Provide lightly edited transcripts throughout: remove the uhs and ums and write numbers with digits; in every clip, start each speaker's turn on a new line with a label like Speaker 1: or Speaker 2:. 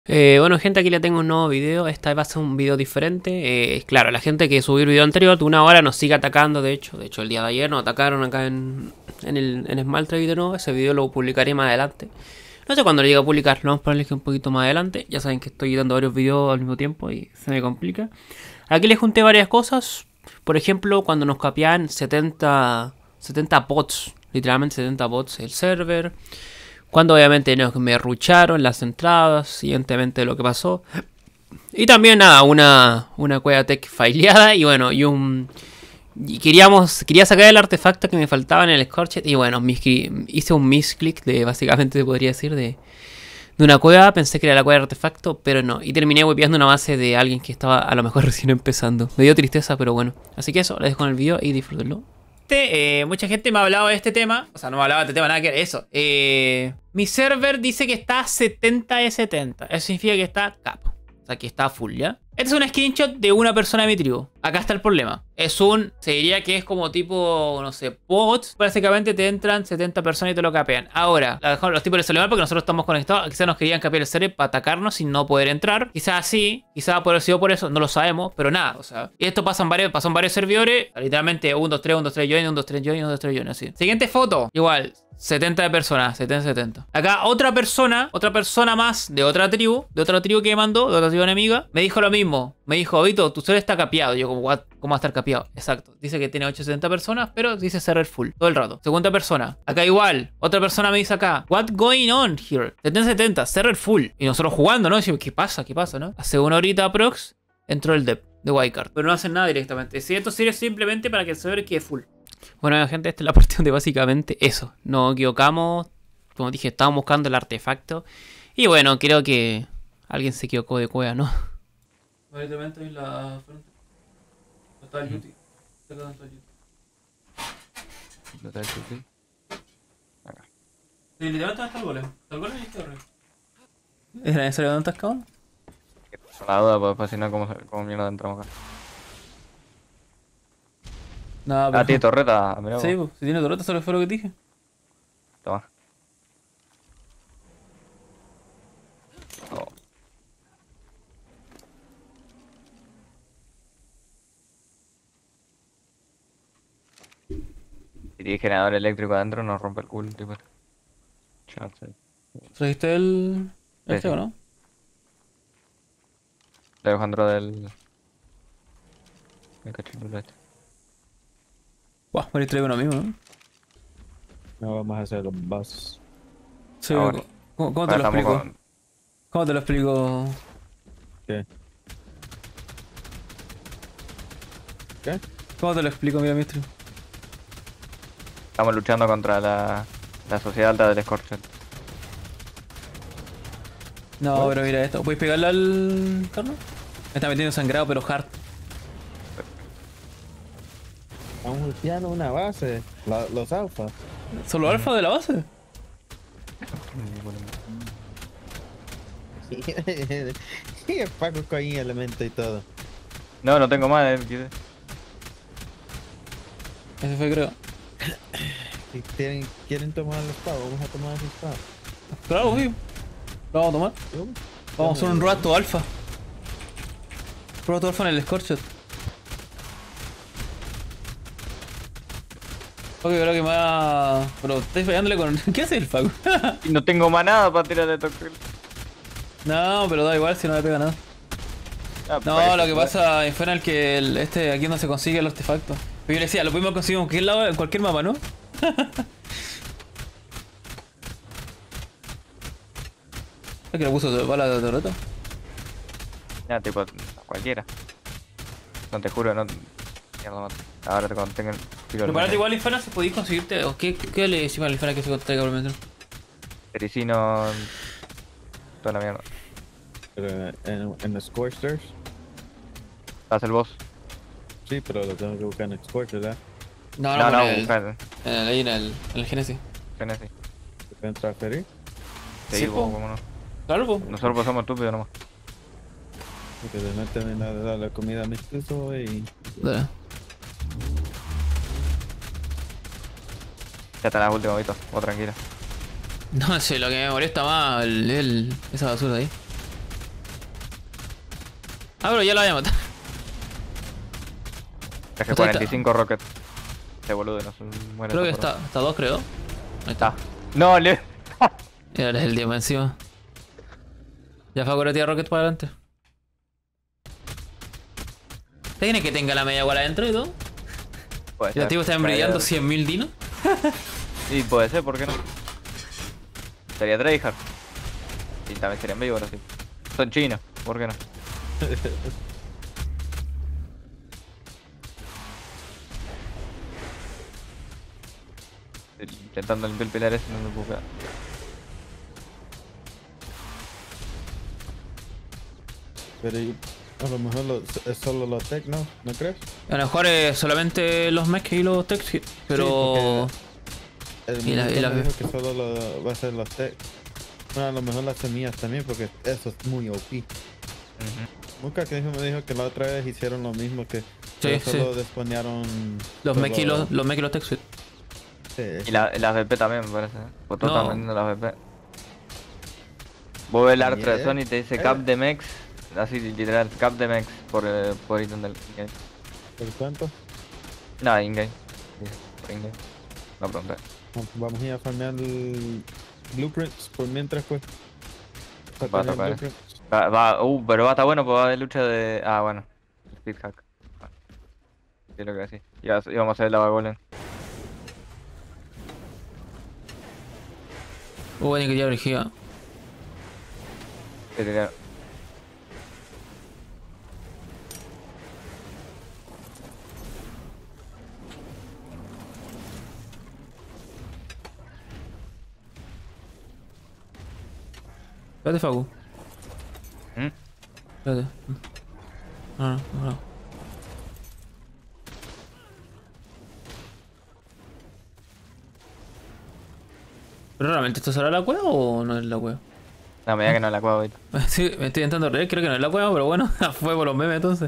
Speaker 1: Bueno gente, aquí le tengo un nuevo video. Esta vez va a ser un video diferente. Claro, la gente que subió el video anterior de una hora nos sigue atacando. De hecho el día de ayer nos atacaron acá en Small Trade de nuevo. Ese video lo publicaré más adelante. No sé cuándo lo llegue a publicar, lo vamos a ponerle un poquito más adelante. Ya saben que estoy dando varios videos al mismo tiempo y se me complica. Aquí les junté varias cosas. Por ejemplo, cuando nos capeaban 70 bots, literalmente 70 bots el server. Cuando obviamente me rucharon las entradas, siguientemente lo que pasó. Y también nada, una cueva tech faileada y bueno, quería sacar el artefacto que me faltaba en el Scorched. Y bueno, hice un misclick de, básicamente se podría decir, de una cueva. Pensé que era la cueva de artefacto, pero no. Y terminé whipeando una base de alguien que estaba a lo mejor recién empezando. Me dio tristeza, pero bueno. Así que eso, les dejo con el video y disfrútenlo. Mucha gente me ha hablado de este tema. O sea, no me ha hablado de este tema, nada que ver. Eso. Mi server dice que está 70 de 70. Eso significa que está capo. O sea, que está full, ¿ya? Este es un screenshot de una persona de mi tribu. Acá está el problema. Se diría que es como tipo, no sé, bots. Básicamente te entran 70 personas y te lo capean. Ahora, los tipos les salió mal porque nosotros estamos conectados. Quizás nos querían capear el server para atacarnos sin no poder entrar. Quizás sí, quizás puede haber sido por eso, no lo sabemos, pero nada, o sea. Y esto pasó en varios servidores. Literalmente 1, 2, 3, 1, 2, 3 join, 1, 2, 3 join, 1, 2, 3 join, así. Siguiente foto, igual. 70 de personas, 70, 70. Acá otra persona más de otra tribu que me mandó, de otra tribu enemiga, me dijo lo mismo. Me dijo, Vito, tu server está capeado. Yo como, what? ¿Cómo va a estar capeado? Exacto. Dice que tiene 870 personas, pero dice server full todo el rato. Segunda persona. Acá igual. Otra persona me dice acá, what going on here? 70, 70, server full. Y nosotros jugando, ¿no? Decimos, ¿qué pasa? ¿Qué pasa, no? Hace una horita aprox, entró el dev de Wildcard. Pero no hacen nada directamente. Si esto sirve simplemente para que el server quede full. Bueno, gente, esta es la parte donde básicamente eso. Nos equivocamos. Como dije, estábamos buscando el artefacto. Y bueno, creo que alguien se equivocó de cueva, ¿no? Directamente en la frente. Está el Yuti. ¿Dónde está el Yuti?
Speaker 2: ¿Dónde está el Yuti? Acá.
Speaker 1: Sí, literalmente está el golem. Está el golem y está arriba. ¿Es necesario dónde estás, cabrón?
Speaker 2: La duda, pues si no, ¿cómo mierda entramos acá?
Speaker 1: No, pero...
Speaker 2: tiene torreta, mirá vos.
Speaker 1: Sí, pues, si tiene torreta, solo fue lo que te dije.
Speaker 2: Toma. Oh. Si tiene generador eléctrico adentro, nos rompe el culo, tipo. Chance.
Speaker 1: ¿Trajiste el
Speaker 2: Sí.
Speaker 1: o no?
Speaker 2: Le dejo dentro del... El cachirulo este.
Speaker 1: Buah, me traigo uno mismo, ¿no?
Speaker 3: No vamos a hacer los boss.
Speaker 1: Sí,
Speaker 2: Ahora.
Speaker 1: ¿cómo te lo explico? ¿Cómo te lo explico?
Speaker 3: ¿Qué? ¿Qué?
Speaker 1: ¿Cómo te lo explico, mira, Mistri?
Speaker 2: Estamos luchando contra la sociedad alta del Scorched.
Speaker 1: No, pero mira esto. ¿Puedes pegarle al carro? Me está metiendo sangrado, pero hard.
Speaker 3: Estamos golpeando una base. Los alfas.
Speaker 1: ¿Solo alfa de la base?
Speaker 3: Y el Paco con elemento y todo.
Speaker 2: No tengo más, quise.
Speaker 1: Ese fue, creo.
Speaker 3: Si quieren tomar el espada, vamos a tomar el espada.
Speaker 1: Claro, sí. Lo vamos a tomar. Vamos a hacer un rato alfa. Rato alfa en el Scorched. Ok, creo que me va... Pero estáis fallándole con... ¿Qué hace el Facu?
Speaker 2: Y no tengo más nada para tirar de toque.
Speaker 1: No, pero da igual si no le pega nada. No, lo que pasa es fuera el que aquí no se consigue el artefacto. Pero yo le decía, lo pudimos conseguir en cualquier lado, en cualquier mapa, ¿no? ¿Es que le puso bala de torreta?
Speaker 2: Ya, tipo, cualquiera. No te juro, no... Mierda, ahora te contengo el tiro.
Speaker 1: Prepárate igual, Infana, si podéis conseguirte... ¿O qué le decimos al Infana que se traiga por dentro?
Speaker 2: Pericino... Toda la mierda.
Speaker 3: Pero en los Scorchers.
Speaker 2: Haz el boss.
Speaker 3: Sí, pero lo tengo que buscar en Scorcher, ¿verdad?
Speaker 1: No,
Speaker 2: buscar.
Speaker 1: ahí en el Genesis.
Speaker 2: Genesis.
Speaker 3: ¿Se pueden transferir?
Speaker 2: Sí,
Speaker 1: po.
Speaker 2: cómo no.
Speaker 1: Claro, po.
Speaker 2: Nosotros pues somos estúpidos nomás.
Speaker 3: Porque le meten la comida amistoso y...
Speaker 1: Dale.
Speaker 2: Ya está la última, Vito. Vos tranquila.
Speaker 1: No sé, lo que me molesta más esa basura ahí.
Speaker 4: Ah, pero ya la voy a matar.
Speaker 2: Es que
Speaker 4: Está-
Speaker 2: 45 rockets. Este boludo no se muere.
Speaker 4: Creo que
Speaker 2: esa
Speaker 4: está 2, creo. Ahí está.
Speaker 2: porra. No, le.
Speaker 4: Y ahora es el diamante encima. Ya fue a tirar rocket para adelante. ¿Te tiene que tenga la media igual adentro y todo?
Speaker 2: Puede
Speaker 4: Y los
Speaker 2: ser.
Speaker 4: tipos están brillando 100.000 dinos.
Speaker 2: Sí, puede ser, ¿por qué no? Sería tryhard. Y también serían vivos, así. Son chinos, ¿por qué no? Intentando limpiar el pilar ese, no me puedo quedar.
Speaker 3: Pero a lo mejor es solo los tech, ¿no? ¿No crees?
Speaker 4: A lo mejor es solamente los mechs y los tech hits, pero...
Speaker 3: El
Speaker 4: Y la-
Speaker 3: muñeco
Speaker 4: y la-
Speaker 3: me dijo que solo va a ser los tech. Bueno, a lo mejor las semillas también, porque eso es muy OP.
Speaker 2: Ujú.
Speaker 3: Nunca que me dijo que la otra vez hicieron lo mismo, que
Speaker 4: Sí,
Speaker 3: solo desponearon
Speaker 4: los mechs y los mechs y los tech hits.
Speaker 3: Sí.
Speaker 2: Y las VP también, me parece. Pues todos
Speaker 4: No.
Speaker 2: están vendiendo las VP. Vos ves el arte de
Speaker 3: Yeah.
Speaker 2: Sony y te dice cap de mex. Así literal, cap de mex por ítem del in-game.
Speaker 3: ¿Por cuánto?
Speaker 2: Nada, in-game. Dice, por in-game. No pregunté.
Speaker 3: Vamos a ir a farmear el blueprints por mientras, pues.
Speaker 2: Va a tocar. Pero va a estar bueno, pues va a haber lucha de. Ah, bueno. Speed hack. Bueno, sí, es lo que decía. Y vamos a hacer el lava golem.
Speaker 4: Bueno, que ya origía.
Speaker 2: Que tenía-
Speaker 4: Espérate, Facu.
Speaker 2: ¿Mm?
Speaker 4: Espérate. No. ¿Pero realmente esto será la cueva o no es la cueva?
Speaker 2: No, me diga que no la cueva ahorita.
Speaker 4: Sí, me estoy intentando reír, creo que no es la cueva, pero bueno, fue por los memes entonces.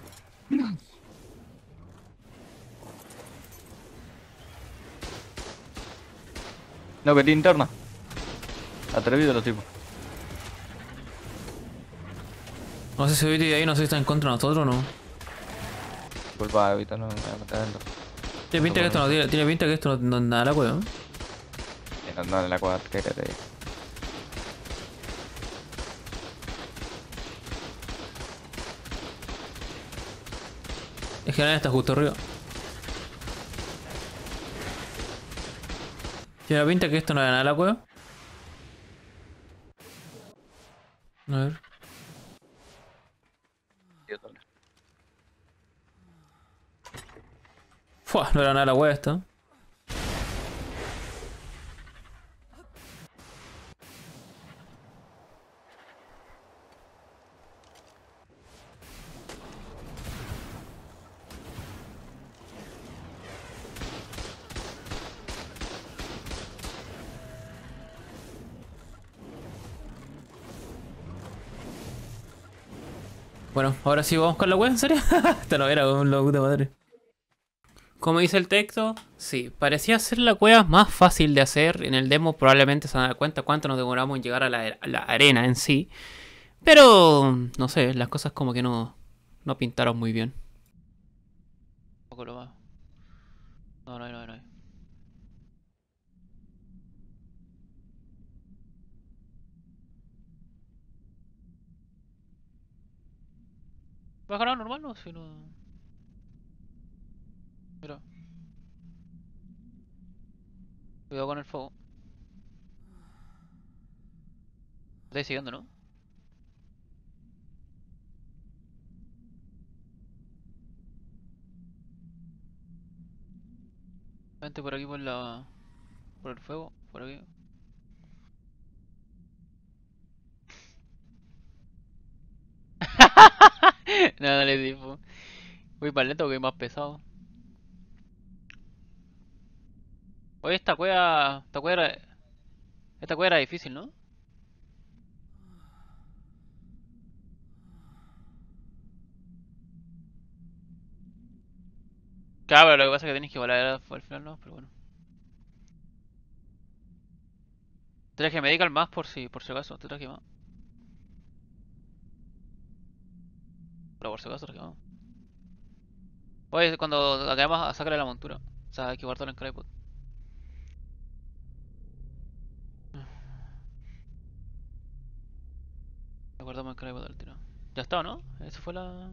Speaker 2: No, que tiene interna. Atrevido los tipos.
Speaker 4: No sé si Viti de ahí no sé si está en contra de nosotros o no.
Speaker 2: Culpa de Vito, no me voy a meter dentro.
Speaker 4: Tiene pinta que esto no tiene pinta que esto no es nada la cueva, ¿eh?
Speaker 2: No en la cueva, que te digo.
Speaker 4: Es que nadie está justo arriba. Tiene pinta que esto no es nada la cueva. A ver. Fua, no era nada la cueva esta. Bueno, ahora sí vamos con la web, ¿en serio? Esta no era un la puta madre.
Speaker 1: Como dice el texto, sí, parecía ser la cueva más fácil de hacer. En el demo probablemente se van a dar cuenta cuánto nos demoramos en llegar a la arena en sí. Pero, no sé, las cosas como que no pintaron muy bien.
Speaker 4: Un poco lo más. No hay. ¿Va a ganar normal no? Si no. Mira. Cuidado con el fuego. Estáis siguiendo, ¿no? Vente por aquí por la. Por el fuego, por aquí. No, dale, tipo. Voy más lento porque más pesado. Oye, esta cueva. Esta cueva era difícil, ¿no? Claro, pero lo que pasa es que tenéis que volar al final, ¿no? Pero bueno. Te traje medical más por si acaso, te traje más. Pero por si acaso requemamos. Oye, cuando acabemos, sacarle la montura. O sea, hay que guardarlo en Crypod. Lo guardamos en Crypod al tiro. Ya está, ¿no? Esa fue la...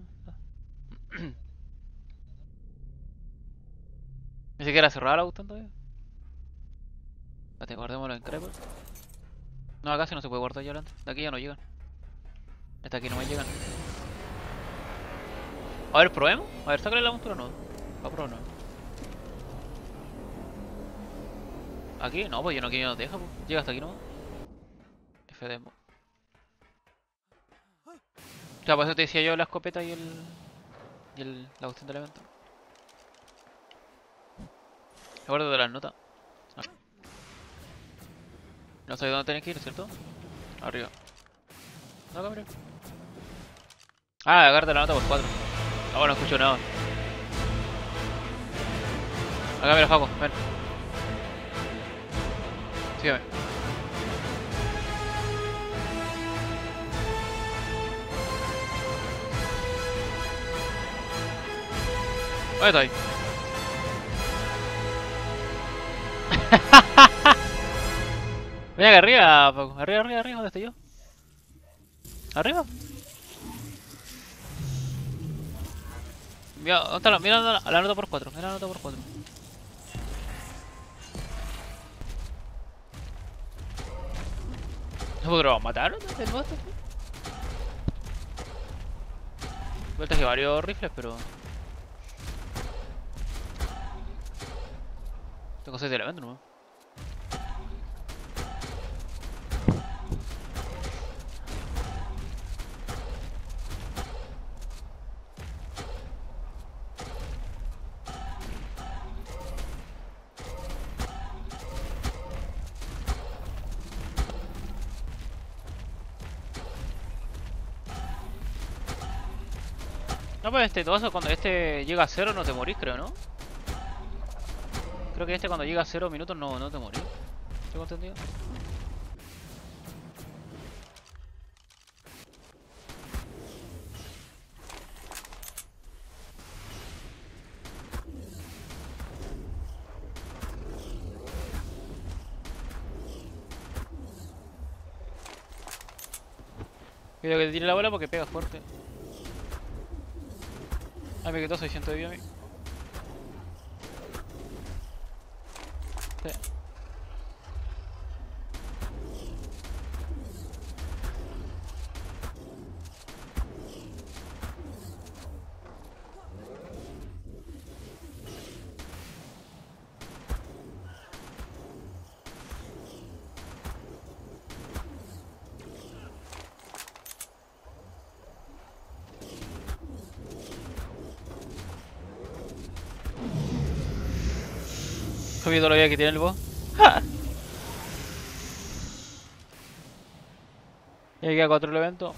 Speaker 4: Ni siquiera cerrada la gustan todavía. Espérate, guardémoslo en Crypod. No, acá sí no se puede guardar ya adelante. De aquí ya no llegan. Hasta aquí no me llegan. A ver, probemos. A ver, sácale la montura o no. Va a probar, no. Aquí, no, pues yo no quiero que nos deja, pues. Llega hasta aquí, ¿no? F-Demo. O sea, por eso te decía yo la escopeta y la cuestión del evento. Acuérdate de las notas. Ah. No sabes dónde tenés que ir, ¿cierto? Arriba. No, acá, mira. Ah, agarra la nota por 4. Ah, bueno, no escucho nada. Acá mira, Faco, ven. Sígueme. ¿Dónde está ahí? Ven acá arriba, Faco. Arriba, arriba, arriba. ¿Dónde estoy yo? ¿Arriba? Mira, ¿dónde está mira la nota por 4. Mira la nota por 4. ¿No podremos matar el boss? Vueltas que varios rifles, pero... Tengo 6 de elemento, ¿no? No, pues todo eso, cuando este llega a 0 no te morís, creo, ¿no? Creo que este cuando llega a 0 minutos no te morís. ¿Tengo entendido? Cuidado que te tire la bola porque pega fuerte. Ay, me quitó 600 de vida a mí. Sí. ¿Has visto la vida que tiene el boss? Y aquí a 4 el evento.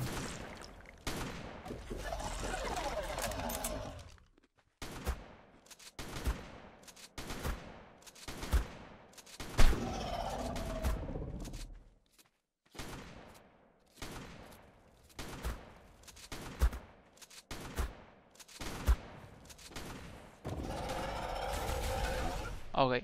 Speaker 4: Ok.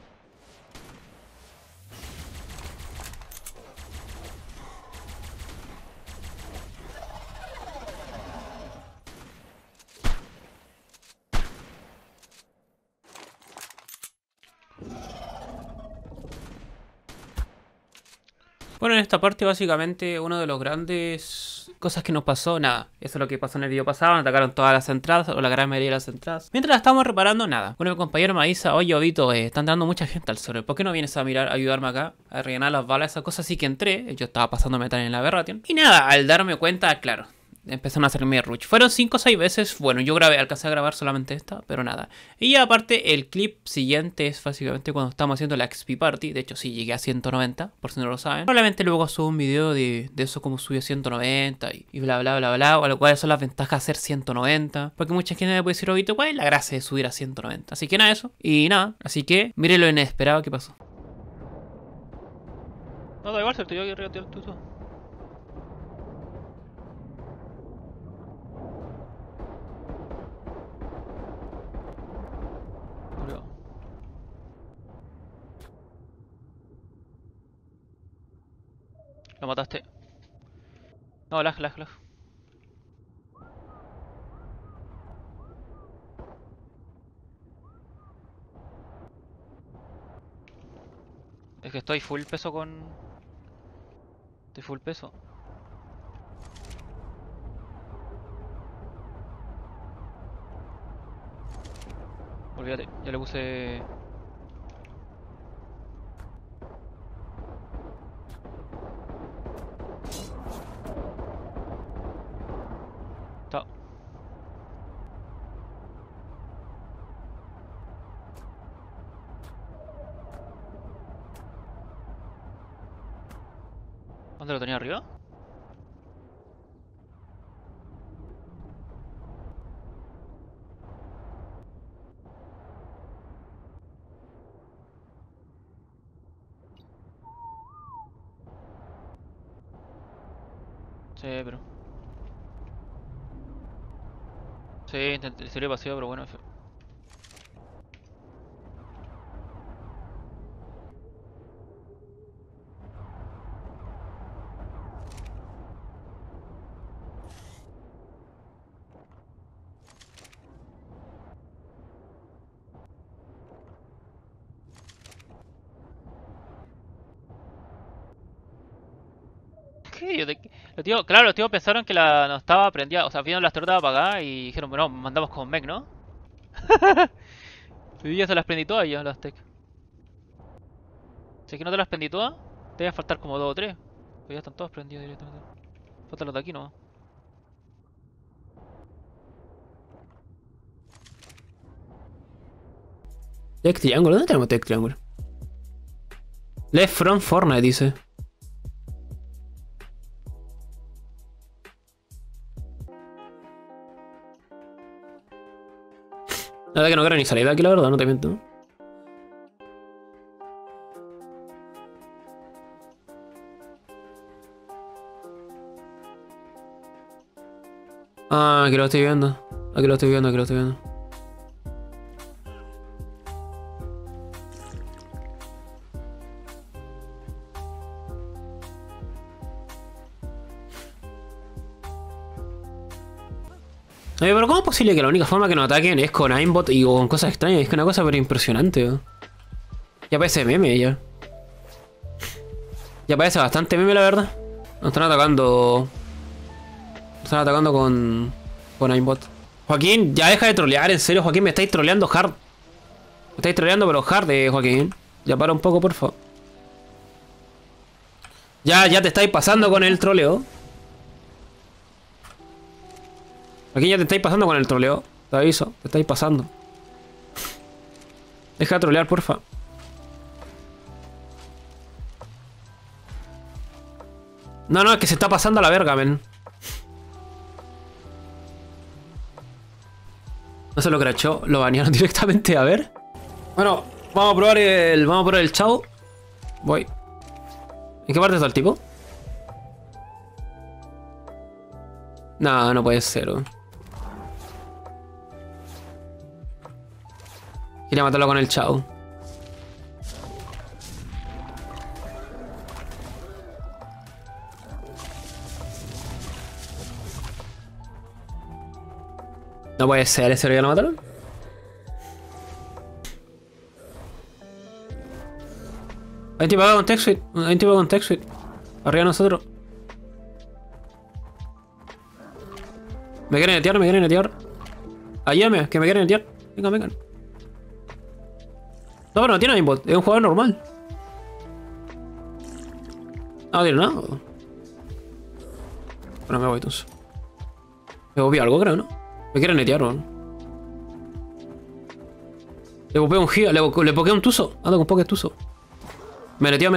Speaker 1: Bueno, en esta parte básicamente uno de los grandes cosas que nos pasó, nada, eso es lo que pasó en el video pasado, nos atacaron todas las entradas o la gran mayoría de las entradas. Mientras la estábamos reparando, nada. Bueno, mi compañero me avisa, oye Obito, están dando mucha gente al server, ¿por qué no vienes a mirar, a ayudarme acá, a rellenar las balas, esas cosas? Así que entré, yo estaba pasando metal en la Aberration. Y nada, al darme cuenta, claro, empezaron a hacerme rush. Fueron 5 o 6 veces. Bueno, yo alcancé a grabar solamente esta, pero nada. Y aparte, el clip siguiente es básicamente cuando estamos haciendo la XP Party. De hecho, sí, llegué a 190, por si no lo saben. Probablemente luego subo un video de eso, como subí a 190 y bla, bla, bla, bla. O lo cual son las ventajas de hacer 190. Porque mucha gente me puede decir, Obito, ¿cuál es la gracia de subir a 190? Así que nada, eso. Y nada, así que mire lo inesperado que pasó.
Speaker 4: No, da igual, se te yo aquí arriba, tú. Lo mataste. No, lag. Es que estoy full peso con... Estoy full peso. Olvídate, ya le puse... Chao. ¿Dónde lo tenía arriba? Sí, pero... Sí, intenté, sería vacío, pero bueno. ¿Qué? Los tíos pensaron que la no estaba prendida, o sea, vieron la estructura apagada y dijeron, bueno, mandamos con mech, ¿no? Y ya se las prendí todas ya, las tech. Si es que no te las prendí todas, te va a faltar como 2 o 3. Pues ya están todas prendidas directamente. Faltan los de aquí nomás.
Speaker 1: Tech Triangle, ¿dónde tenemos Tech Triangle? Left from Fortnite dice. La verdad que no quiero ni salir de aquí, la verdad, no te miento. Ah, aquí lo estoy viendo. Aquí lo estoy viendo, aquí lo estoy viendo. Oye, pero ¿cómo es posible que la única forma que nos ataquen es con aimbot y con cosas extrañas? Es que una cosa pero impresionante, ¿no? Ya parece meme ya. Ya parece bastante meme, la verdad. Nos están atacando... Nos están atacando con aimbot. Joaquín, ya deja de trolear, en serio, Joaquín, me estáis troleando hard. Me estáis troleando pero hard, Joaquín. Ya para un poco, por favor. Ya te estáis pasando con el troleo. Aquí ya te estáis pasando con el troleo. Te aviso, te estáis pasando. Deja de trolear, porfa. No, es que se está pasando a la verga, men. No se lo crachó, lo banearon directamente, a ver. Bueno, vamos a probar el chao. Voy. ¿En qué parte está el tipo? No puede ser, ¿no? Quería matarlo con el chao. No puede ser, ¿en serio ya lo mataron? Hay un tipo acá con tech suite. Hay un tipo con tech suite. Arriba de nosotros. Me quieren netear. Ayúdame, que me quieren netear. Vengan. No, pero no tiene aimbot, es un jugador normal. No tiene nada. Bueno, me voy entonces. Me copié algo, creo, ¿no? Me quieren netear, ¿no? Le copié un giga, le poké un tuzo. Ando con poké tuzo. Me neteó.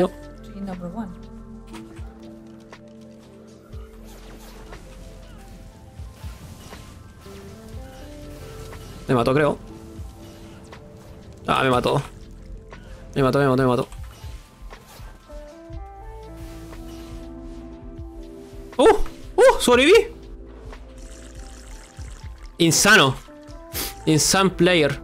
Speaker 1: Me mató, creo. Ah, me mató. Me mató. Sobreviví. Insano. Insane player.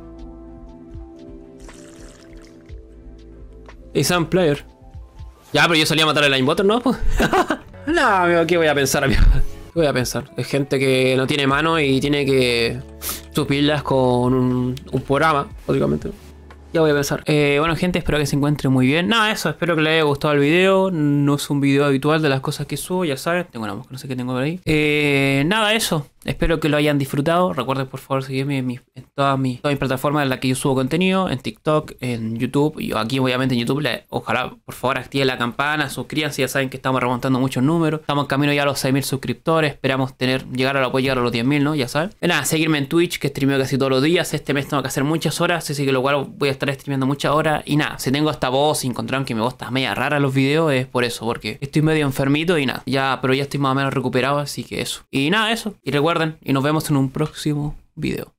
Speaker 1: Ya, pero yo salí a matar al Linebotter, ¿no? Pues. No, amigo, ¿qué voy a pensar, amigo? ¿Qué voy a pensar? Es gente que no tiene mano y tiene que suplirlas con un programa, básicamente. Ya voy a pensar. Bueno, gente, espero que se encuentre muy bien. Nada, eso, espero que les haya gustado el video. No es un video habitual de las cosas que subo, ya saben. Tengo una mosca, no sé qué tengo por ahí. Nada, eso. Espero que lo hayan disfrutado. Recuerden, por favor, seguirme en todas mis plataformas en las que yo subo contenido. En TikTok, en YouTube. Y aquí, obviamente, en YouTube. Ojalá, por favor, activen la campana. Suscríbanse. Ya saben que estamos remontando muchos números. Estamos en camino ya a los 6.000 suscriptores. Esperamos llegar a los 10.000, ¿no? Ya saben. Nada, seguirme en Twitch, que streameo casi todos los días. Este mes tengo que hacer muchas horas. Así que lo cual voy a estar streameando muchas horas. Y nada, si tengo esta voz, si encontraron que mi voz está media rara en los videos, es por eso. Porque estoy medio enfermito y nada. Pero ya estoy más o menos recuperado. Así que eso. Y nada, eso. Y recuerden, y nos vemos en un próximo video.